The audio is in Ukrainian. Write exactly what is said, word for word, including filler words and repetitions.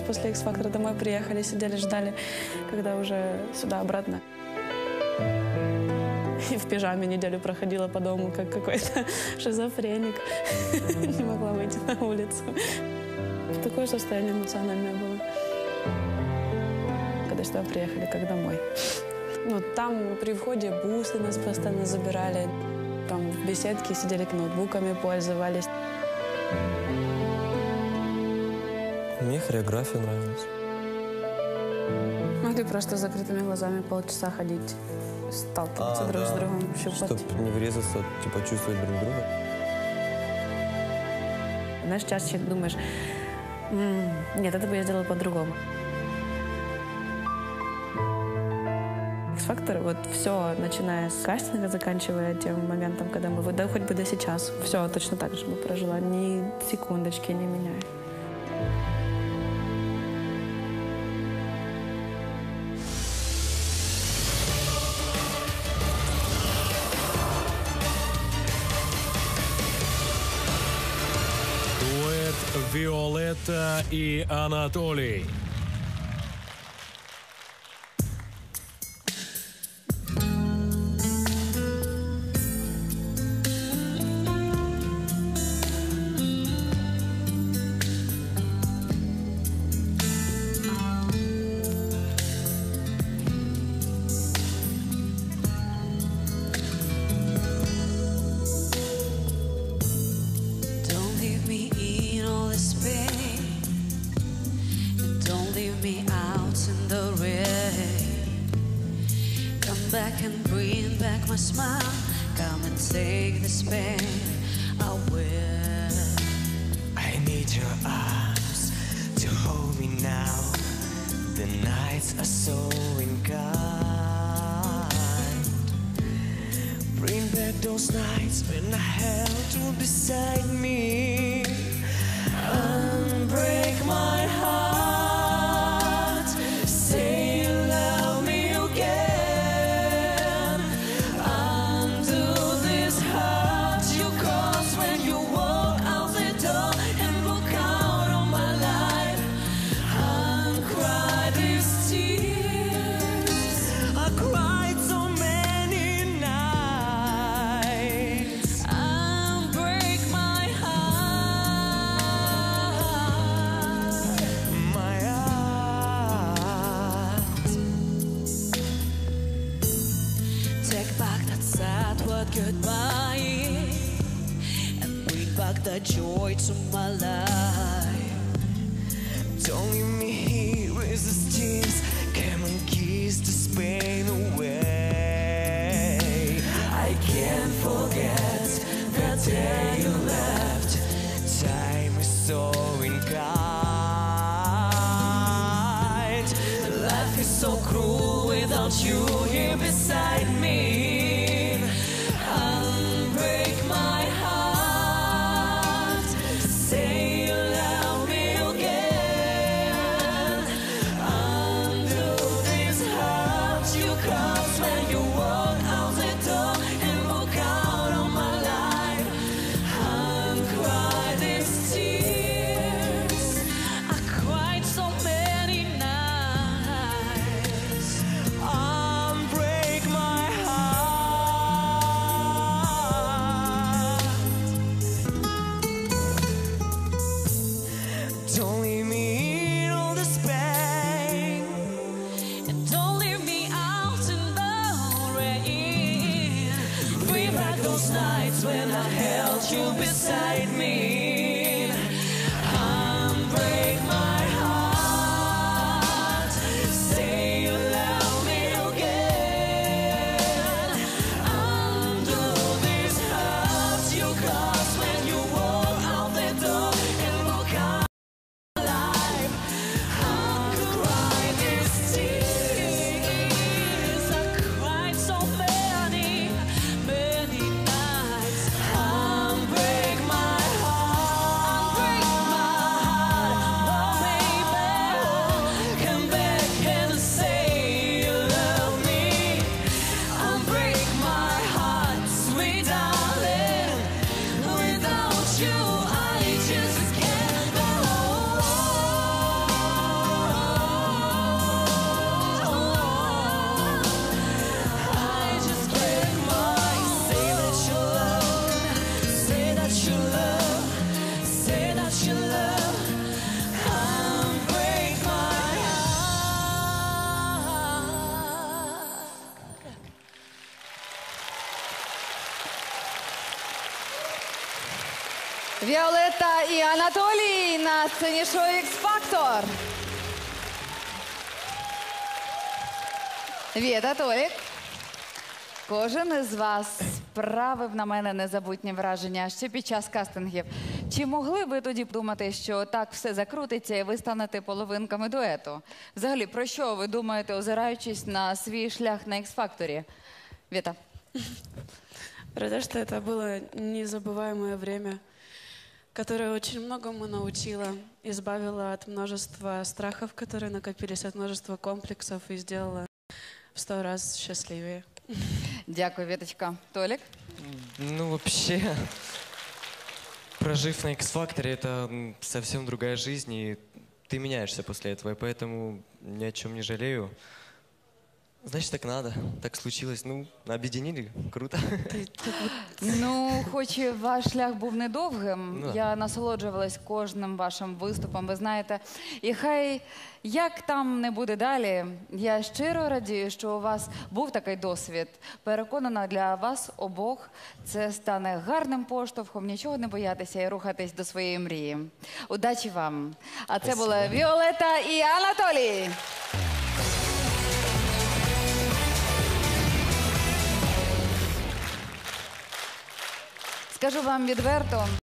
вот после X-Factor домой приехали, сидели, ждали, когда уже сюда обратно. И в пижаме неделю проходила по дому, как какой-то шизофреник. Не могла выйти на улицу. Такое состояние эмоциональное было. Когда сюда приехали, как домой. Ну, там при входе бусы нас постоянно забирали. Там в беседке сидели, ноутбуками пользовались. Мне хореография нравилась. Могли просто с закрытыми глазами полчаса ходить, сталкиваться А, друг да. с другом, щупать. Чтобы не врезаться, типа чувствовать друг друга. Знаешь, чаще думаешь, «М, нет, это бы я сделала по-другому. X-Factor, вот все, начиная с кастинга, заканчивая тем моментом, когда мы, да хоть бы до сейчас, все точно так же бы прожила, ни секундочки не меняя. Виолетта и Анатолий. Back and bring back my smile. Come and take this pain away. I need your arms to hold me now. The nights are so unkind. Bring back those nights when I held you beside me. Unbreak my heart. Say you love me again. Goodbye and bring back the joy to my life. Don't leave me here with the tears. Come and kiss this pain away. I can't forget the day you left. Time is so unkind. Life is so cruel without you here beside me. When I held you beside me, unbreak my heart. Say you love me again. Undo these hurts you caused when you walk out the door and walk out alive. I cried these tears. I cried so many, many nights. Unbreak my heart. Віолетта і Анатолій на сцені шоу «Ікс-Фактор». Віта, Толік. Кожен із вас справив на мене незабутні враження ще під час кастингів. Чи могли ви тоді думати, що так все закрутиться і ви станете половинками дуету? Взагалі, про що ви думаєте, озираючись на свій шлях на «Ікс-Факторі»? Віта. Про то, что это было незабываемое время, которое очень многому научило, избавило от множества страхов, которые накопились, от множества комплексов и сделало в сто раз счастливее. Дякую, Віточка. Толік? Ну, вообще, прожив на X-Factor, это м, совсем другая жизнь, и ты меняешься после этого, и поэтому ни о чем не жалею. Значит, так надо, так случилось. Ну, объединили, круто. Ну, хоч і ваш шлях був недовгим, Ну, да. я насолоджувалась кожним вашим виступом, ви знаєте. І хай як там не буде далі, я щиро радію, що у вас був такий досвід. Переконана, для вас обох це стане гарним поштовхом, нічого не боятися і рухатись до своєї мрії. Удачі вам! А це були Віолетта і Анатолій. Скажу вам відверто,